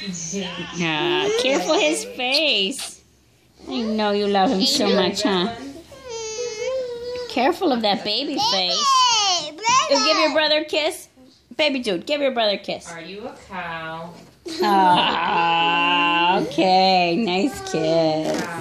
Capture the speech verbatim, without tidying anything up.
Ah, careful his face. I know you love him so much, huh? Careful of that baby face. Oh, give your brother a kiss. Baby dude, give your brother a kiss. Are you a cow? Ah, okay. Nice kiss.